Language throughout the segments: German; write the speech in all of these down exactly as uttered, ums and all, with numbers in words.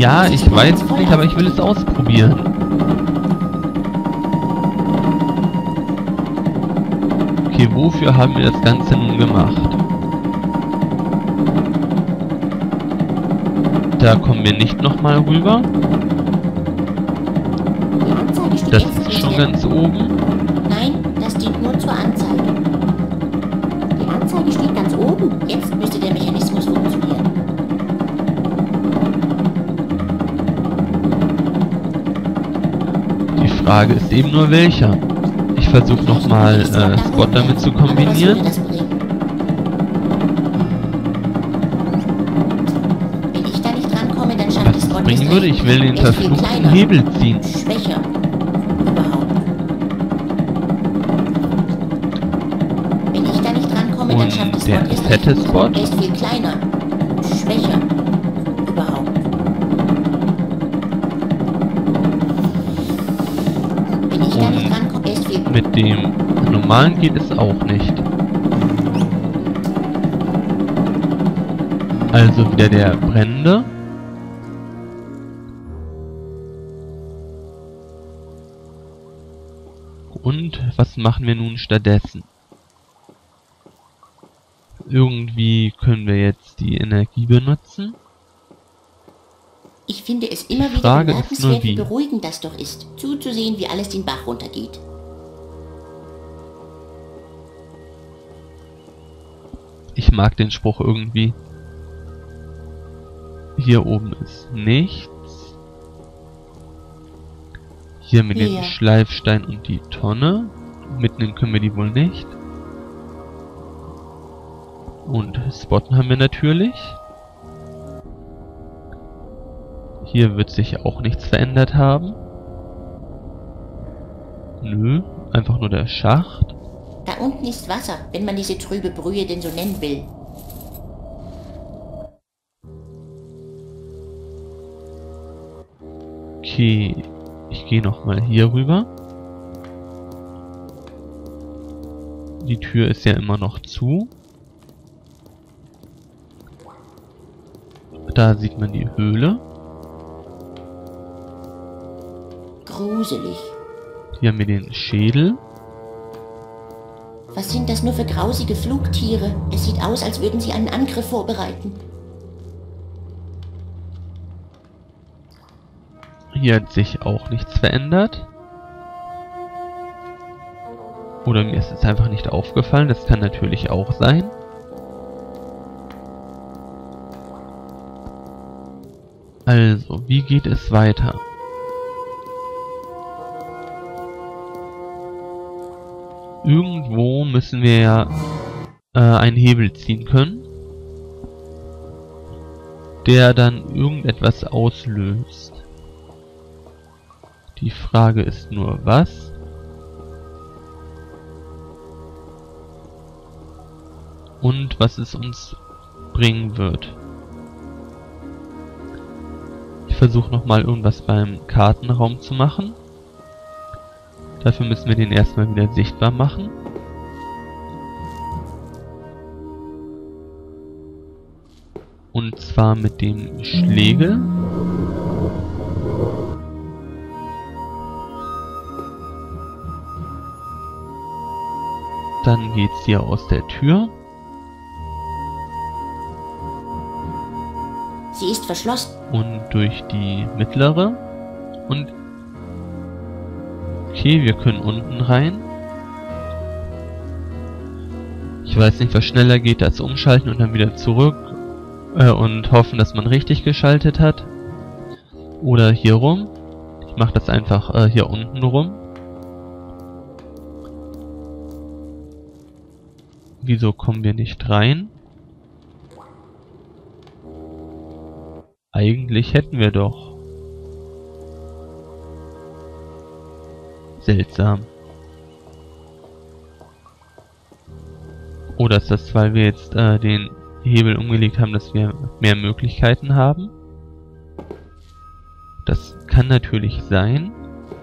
Ja, ich weiß es nicht, aber ich will es ausprobieren. Okay, wofür haben wir das Ganze nun gemacht? Da kommen wir nicht nochmal rüber. Die Anzeige steht Das jetzt ist nicht schon mehr. ganz oben. Nein, das dient nur zur Anzeige. Die Anzeige steht ganz oben. Jetzt müsste der Mechanismus funktionieren. Die Frage ist eben nur welcher. Ich versuche nochmal äh, Spot damit zu Aber was würde kombinieren. das bringen? Wenn ich da nicht rankomme, dann schafft es Was Spot es bringen erst würde, recht ich will den nicht. Er ist viel verfluchten kleiner, Hebel ziehen. schwächer. Überhaupt. Wenn ich da nicht rankomme, dann Und schafft es der Spot erst fette recht. Spot? Er ist viel kleiner, schwächer. Überhaupt. Wenn ich da nicht Und rankomme, er ist viel mit dem normalen geht es auch nicht. Also wieder der brennende. Und was machen wir nun stattdessen? Irgendwie können wir jetzt die Energie benutzen. Ich finde es immer Die wieder Frage ist nur, bemerkenswert, wie wie. beruhigend das doch ist, zuzusehen, wie alles den Bach runtergeht. Ich mag den Spruch irgendwie. Hier oben ist nichts. Hier haben wir den Ja. Schleifstein und die Tonne. Mitnehmen können wir die wohl nicht. Und spotten haben wir natürlich. Hier wird sich auch nichts verändert haben. Nö, einfach nur der Schacht. Da unten ist Wasser, wenn man diese trübe Brühe denn so nennen will. Okay, ich gehe nochmal hier rüber. Die Tür ist ja immer noch zu. Da sieht man die Höhle. Gruselig. Hier haben wir den Schädel. Was sind das nur für grausige Flugtiere? Es sieht aus, als würden sie einen Angriff vorbereiten. Hier hat sich auch nichts verändert. Oder mir ist es einfach nicht aufgefallen. Das kann natürlich auch sein. Also, wie geht es weiter? Irgendwo müssen wir ja äh, einen Hebel ziehen können, der dann irgendetwas auslöst. Die Frage ist nur, was? Und was es uns bringen wird. Ich versuche nochmal irgendwas beim Kartenraum zu machen. Dafür müssen wir den erstmal wieder sichtbar machen. Und zwar mit dem Schlegel. Dann geht's hier aus der Tür. Sie ist verschlossen. Und durch die mittlere. Und okay, wir können unten rein. Ich weiß nicht, was schneller geht, das umschalten und dann wieder zurück. Äh, und hoffen, dass man richtig geschaltet hat. Oder hier rum. Ich mache das einfach äh, hier unten rum. Wieso kommen wir nicht rein? Eigentlich hätten wir doch. Seltsam. Oder ist das, weil wir jetzt äh, den Hebel umgelegt haben, dass wir mehr Möglichkeiten haben? Das kann natürlich sein.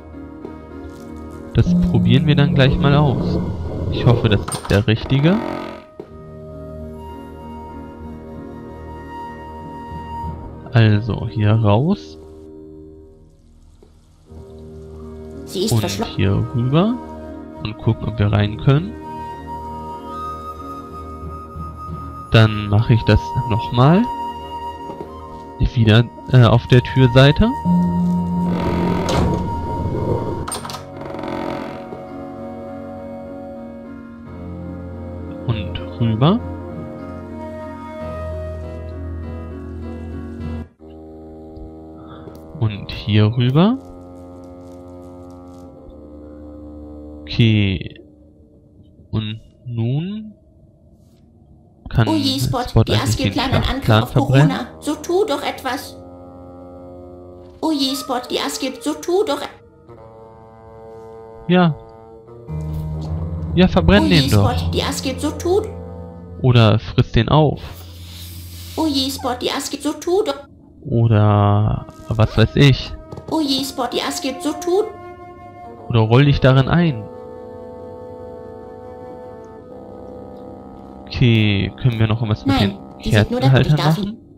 Das probieren wir dann gleich mal aus. Ich hoffe, das ist der richtige. Also hier raus. Sie ist Und verschlossen. hier rüber. Und gucken, ob wir rein können. Dann mache ich das nochmal. Wieder äh, auf der Türseite. Und rüber. Und hier rüber. Okay. Und nun kann Oh je, Spot, Spot die eigentlich Aske den planen einen Angriff Schlachtplan auf verbrennen. Corona. So tu doch etwas. Oh je, Spot, die Aske, so tu doch... Ja. Ja, verbrenn oh je, den Spot, doch. die Aske, so tu... Oder friss den auf. Oh je, Spot, die Aske, so tu doch... Oder was weiß ich. Oh je, Spot, die Aske, so tu... Oder roll dich darin ein. Okay, können wir noch was mit Nein, den die sind nur damit, ich Kerzenhaltern darf machen?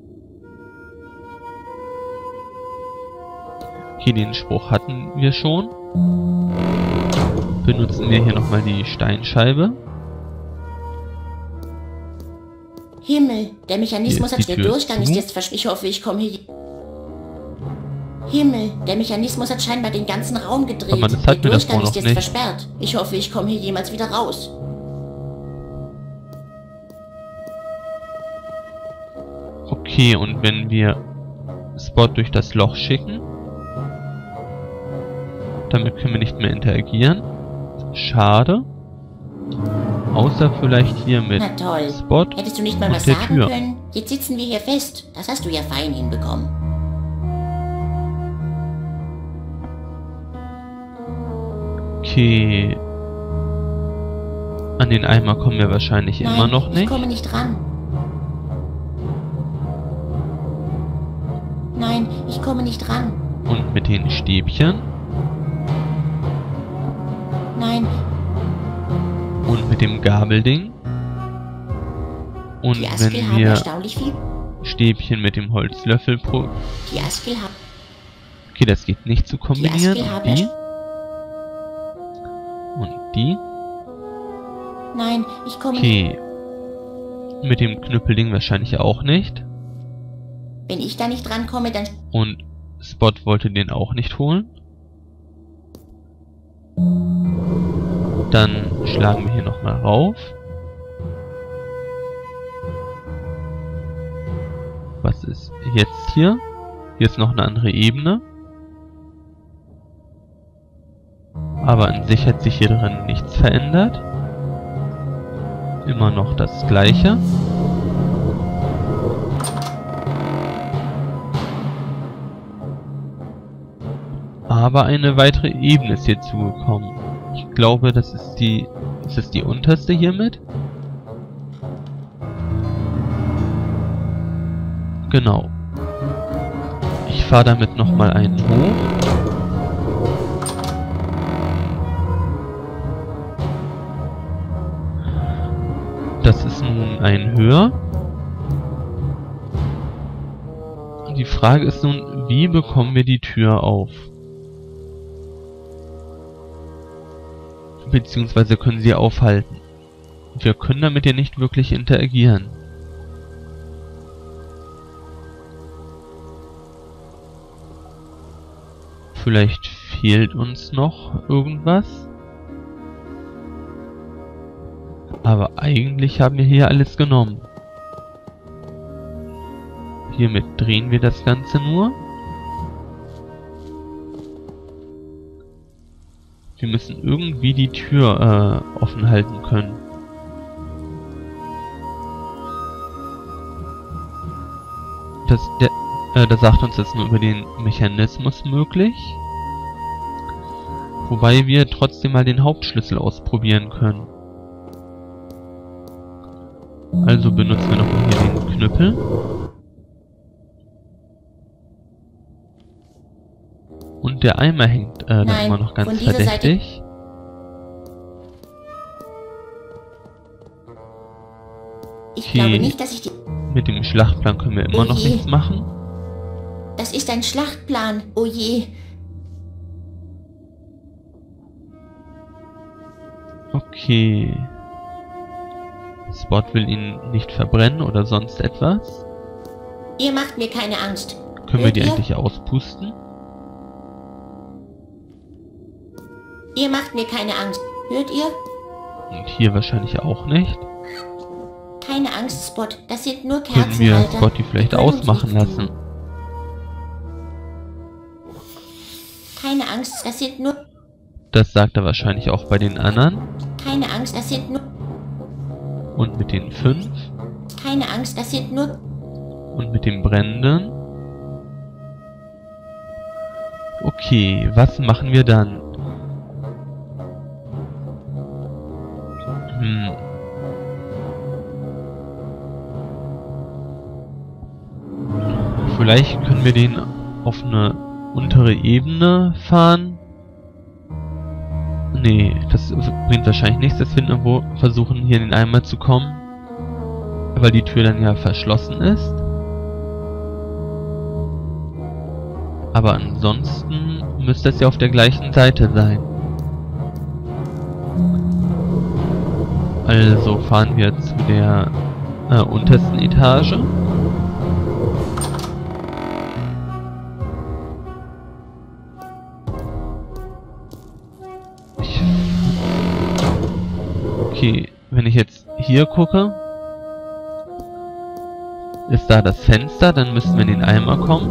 Okay, den Spruch hatten wir schon. Benutzen wir hier nochmal die Steinscheibe. Himmel, der Mechanismus Hier hat ist die der Tür Durchgang zu. ist jetzt versch... Ich hoffe, ich komme hier... Himmel, der Mechanismus hat scheinbar den ganzen Raum gedreht. Aber das Der hatten wir Durchgang davor ist noch jetzt nicht. versperrt. Ich hoffe, ich komme hier jemals wieder raus. Okay, und wenn wir Spot durch das Loch schicken, damit können wir nicht mehr interagieren. Schade. Außer vielleicht hier mit Na toll. Spot Hättest du nicht mal und was der sagen Tür. können? Jetzt sitzen wir hier fest. Das hast du ja fein hinbekommen. Okay. An den Eimer kommen wir wahrscheinlich Nein, immer noch ich nicht. komme nicht ran. Nein, ich komme nicht ran. Und mit den Stäbchen Nein, und mit dem Gabelding. Und die Askel wenn haben wir erstaunlich viel... Stäbchen mit dem Holzlöffel pro... Die Askel haben... Okay, das geht nicht zu kombinieren. Die Und Askel die. Und die. Nein, ich komme nicht... Okay. Mit dem Knüppelding wahrscheinlich auch nicht. Wenn ich da nicht rankomme, dann... Und Spot wollte den auch nicht holen. Dann schlagen wir hier nochmal rauf. Was ist jetzt hier? Hier ist noch eine andere Ebene. Aber an sich hat sich hier drin nichts verändert. Immer noch das gleiche. Aber eine weitere Ebene ist hier zugekommen. Ich glaube, das ist die... Ist das die unterste hiermit? Genau. Ich fahre damit nochmal einen hoch. Das ist nun ein höher. Die Frage ist nun, wie bekommen wir die Tür auf? Beziehungsweise können sie aufhalten. Wir können damit ja nicht wirklich interagieren. Vielleicht fehlt uns noch irgendwas. Aber eigentlich haben wir hier alles genommen. Hiermit drehen wir das Ganze nur. Wir müssen irgendwie die Tür äh, offen halten können. Das, der, äh, das sagt uns das nur über den Mechanismus möglich. Wobei wir trotzdem mal den Hauptschlüssel ausprobieren können. Also benutzen wir nochmal hier den Knüppel. Und der Eimer hängt äh, dann immer noch ganz von dieser verdächtig. Ich Okay. glaube nicht, dass ich die... Mit dem Schlachtplan können wir immer Oh noch je. nichts machen. Das ist ein Schlachtplan. Oh je. Okay. Spot will ihn nicht verbrennen oder sonst etwas. Ihr macht mir keine Angst. Können wir Hört die ihr? endlich auspusten? Ihr macht mir keine Angst. Hört ihr? Und hier wahrscheinlich auch nicht. Keine Angst, Spot. Das sind nur Können Kerzen, wir Alter. Spot die vielleicht Wir können uns ausmachen nichts lassen? tun. Keine Angst, das sind nur... Das sagt er wahrscheinlich auch bei den anderen. Keine Angst, das sind nur... Und mit den fünf. Keine Angst, das sind nur... Und mit dem brennenden. Okay, was machen wir dann? Hm. Vielleicht können wir den auf eine untere Ebene fahren. Nee, das bringt wahrscheinlich nichts, dass wir irgendwo versuchen, hier in den Eimer zu kommen. Weil die Tür dann ja verschlossen ist. Aber ansonsten müsste es ja auf der gleichen Seite sein. Also fahren wir zu der äh, untersten Etage. Ich okay, wenn ich jetzt hier gucke, ist da das Fenster, dann müssten wir in den Eimer kommen.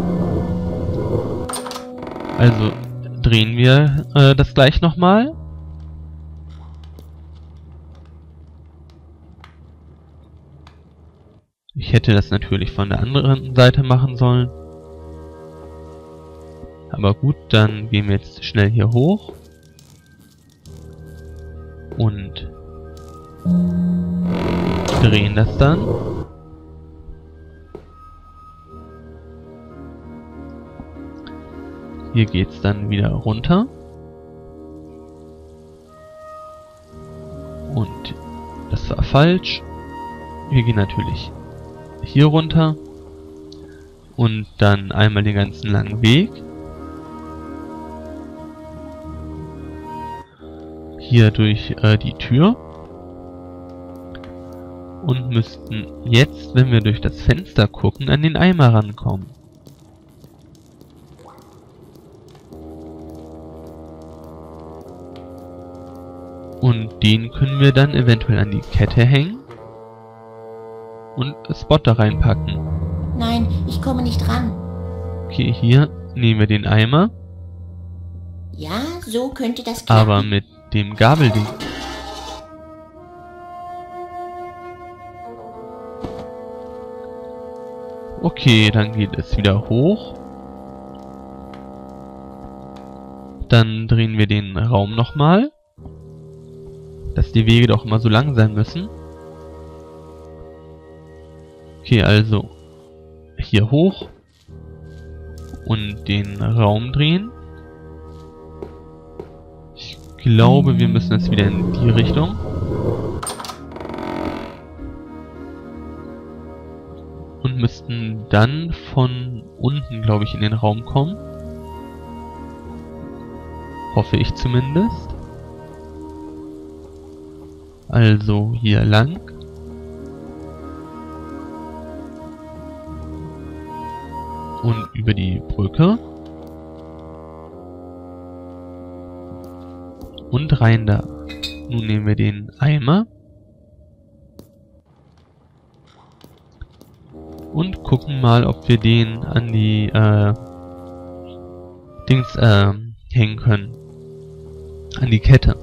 Also drehen wir äh, das gleich nochmal. Ich hätte das natürlich von der anderen Seite machen sollen. Aber gut, dann gehen wir jetzt schnell hier hoch. Und drehen das dann. Hier geht's dann wieder runter. Und das war falsch. Wir gehen natürlich hier runter. Und dann einmal den ganzen langen Weg. Hier durch äh, die Tür. Und müssten jetzt, wenn wir durch das Fenster gucken, an den Eimer rankommen. Und den können wir dann eventuell an die Kette hängen. Und Spot da reinpacken. Nein, ich komme nicht ran. Okay, hier nehmen wir den Eimer. Ja, so könnte das klappen. Aber mit dem Gabelding. Okay, dann geht es wieder hoch. Dann drehen wir den Raum nochmal. Dass die Wege doch immer so lang sein müssen. Okay, also hier hoch und den Raum drehen. Ich glaube, wir müssen jetzt wieder in die Richtung. Und müssten dann von unten, glaube ich, in den Raum kommen. Hoffe ich zumindest. Also hier lang. Und über die Brücke. Und rein da. Nun nehmen wir den Eimer. Und gucken mal, ob wir den an die äh, Dings äh, hängen können. An die Kette.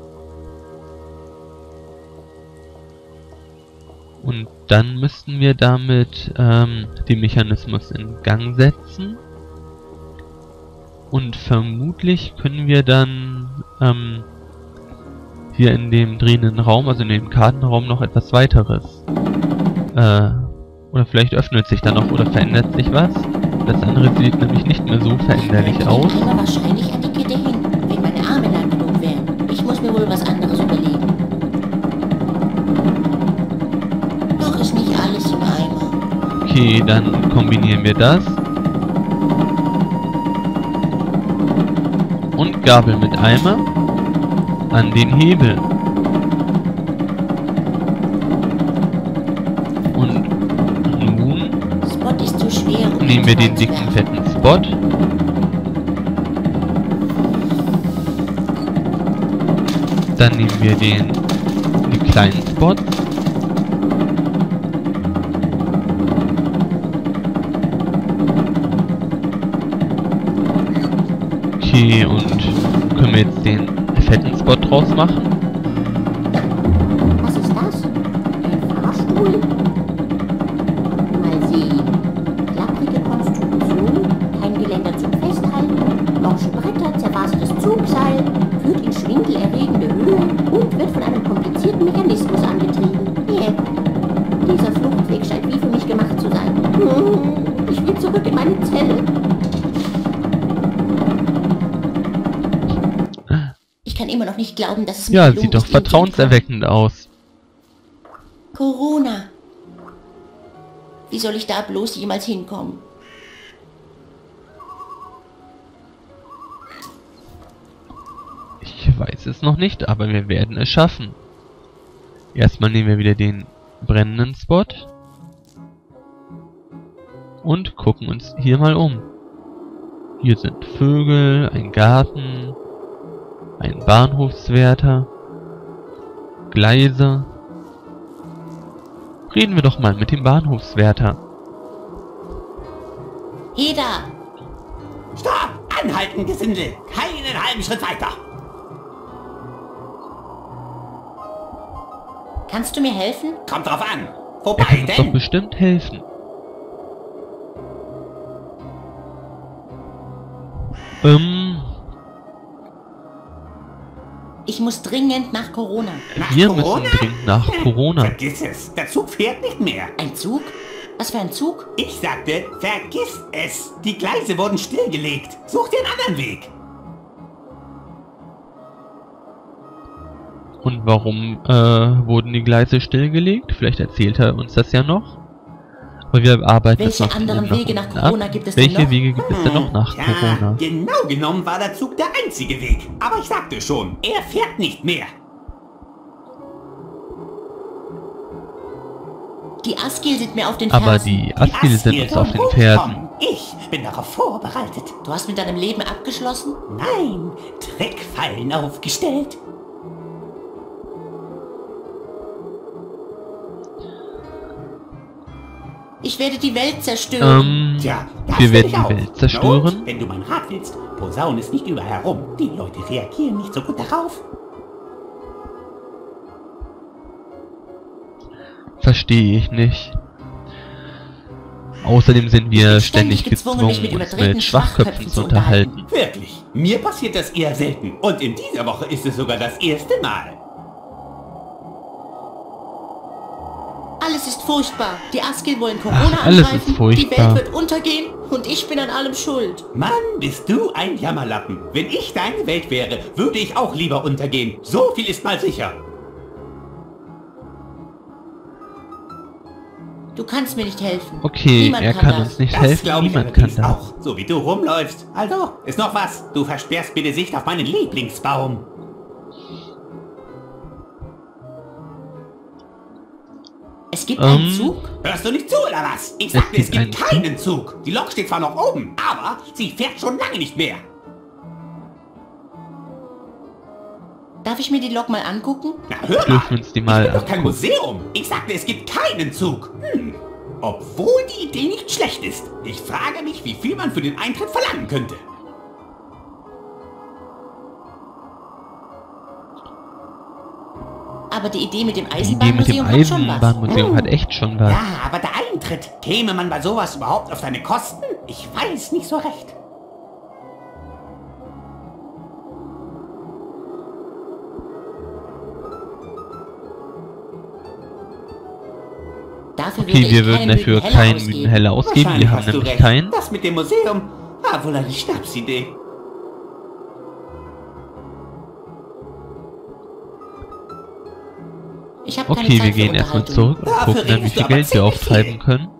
Und dann müssten wir damit ähm, den Mechanismus in Gang setzen. Und vermutlich können wir dann ähm, hier in dem drehenden Raum, also in dem Kartenraum, noch etwas weiteres. Äh, oder vielleicht öffnet sich da noch oder verändert sich was. Das andere sieht nämlich nicht mehr so veränderlich aus. Ich komme wahrscheinlich an die Kette hin, wenn meine Arme lang genug wären. Ich muss mir wohl was anderes überlegen. Noch ist nicht alles im Eimer. Okay, dann kombinieren wir das. Gabel mit Eimer an den Hebel. Und nun Spot ist zu schwer, um nehmen wir den ihn dicken, zu fetten Spot. Dann nehmen wir den, die kleinen Spots. Okay, und können wir jetzt den fetten Spot draus machen? Was ist das? Ein Fahrstuhl? Mal sehen. Klapprige Konstruktion, kein Geländer zum Festhalten, morsche Bretter, zerfasertes Zugseil, führt in schwindelerregende Höhen und wird von einem komplizierten Mechanismus angetrieben. Yeah. Dieser Fluchtweg scheint wie für mich gemacht zu sein. Ich will zurück in meine Zelle. Ich kann immer noch nicht glauben, dass es mir Ja, gelungen sieht doch ist, ihm zu vertrauenserweckend aus. entkommen. Corona. Wie soll ich da bloß jemals hinkommen? Ich weiß es noch nicht, aber wir werden es schaffen. Erstmal nehmen wir wieder den brennenden Spot. Und gucken uns hier mal um. Hier sind Vögel, ein Garten, ein Bahnhofswärter, Gleise. Reden wir doch mal mit dem Bahnhofswärter. Heda! Stopp! Anhalten, Gesindel! Keinen halben Schritt weiter! Kannst du mir helfen? Kommt drauf an! Er Wobei kann uns doch denn? bestimmt helfen. Ähm, Ich muss dringend nach Corona. Nach wir Corona? müssen dringend nach Corona. Vergiss es! Der Zug fährt nicht mehr! Ein Zug? Was für ein Zug? Ich sagte, vergiss es! Die Gleise wurden stillgelegt! Such dir einen anderen Weg! Und warum äh, wurden die Gleise stillgelegt? Vielleicht erzählt er uns das ja noch. Aber wir arbeiten jetzt Welche noch von anderen ihm nach Wege nach unten Corona ab. gibt es denn Welche noch? Wege gibt es denn noch nach Ja, Corona? genau genommen war der Zug der einzige Weg. Aber ich sagte schon, er fährt nicht mehr. Die Askil sind mir auf den Aber Fersen. die Askil sind uns auf den soll Fersen. hochkommen. Ich bin darauf vorbereitet. Du hast mit deinem Leben abgeschlossen? Nein, Trickfallen aufgestellt. Ich werde die Welt zerstören. Ähm, Tja, das wir will werden ich die auch. Welt Na zerstören. und, wenn du mein Rat willst, posaun es nicht überall herum. Die Leute reagieren nicht so gut darauf. Verstehe ich nicht. Außerdem sind wir Ich bin ständig ständig gezwungen, mich gezwungen, mit uns überdrehten mit Schwachköpfen Schwachköpfen zu zu unterhalten. Wirklich, mir passiert das eher selten. Und in dieser Woche ist es sogar das erste Mal. Alles ist furchtbar. Die Askil wollen Corona Ach, alles ist angreifen. furchtbar. Die Welt wird untergehen und ich bin an allem schuld. Mann, bist du ein Jammerlappen. Wenn ich deine Welt wäre, würde ich auch lieber untergehen. So viel ist mal sicher. Du kannst mir nicht helfen. Okay, Niemand er kann kann das. uns nicht Das helfen, glaube ich niemand kann allerdings das. auch. So wie du rumläufst. Also, ist noch was. Du versperrst mir die Sicht auf meinen Lieblingsbaum. Es gibt Ähm, einen Zug? Hörst du nicht zu, oder was? Ich sagte, gibt es gibt einen keinen Zug. Die Lok steht zwar noch oben, aber sie fährt schon lange nicht mehr. Darf ich mir die Lok mal angucken? Na, hör mal. Dürfen wir uns die mal Ich bin doch kein angucken. Museum. Ich sagte, es gibt keinen Zug. Hm. Obwohl die Idee nicht schlecht ist. Ich frage mich, wie viel man für den Eintritt verlangen könnte. Aber die Idee mit dem Die Idee mit dem Eisenbahnmuseum hat schon was. Eisenbahnmuseum hat echt schon was. Ja, aber der Eintritt. Käme man bei sowas überhaupt auf seine Kosten? Ich weiß nicht so recht. Dafür Okay, würde wir ich würden keinen dafür müden Heller keinen ausgeben. müden Heller ausgeben. Wir Wahrscheinlich haben hast du nämlich recht. keinen. Das mit dem Museum war wohl eine Schnapsidee. Ich habe keine Okay, Zeit wir für gehen erstmal Unterhaltung. zurück und Dafür gucken dann, wie redest du viel aber Geld wir ziemlich auftreiben viel. können.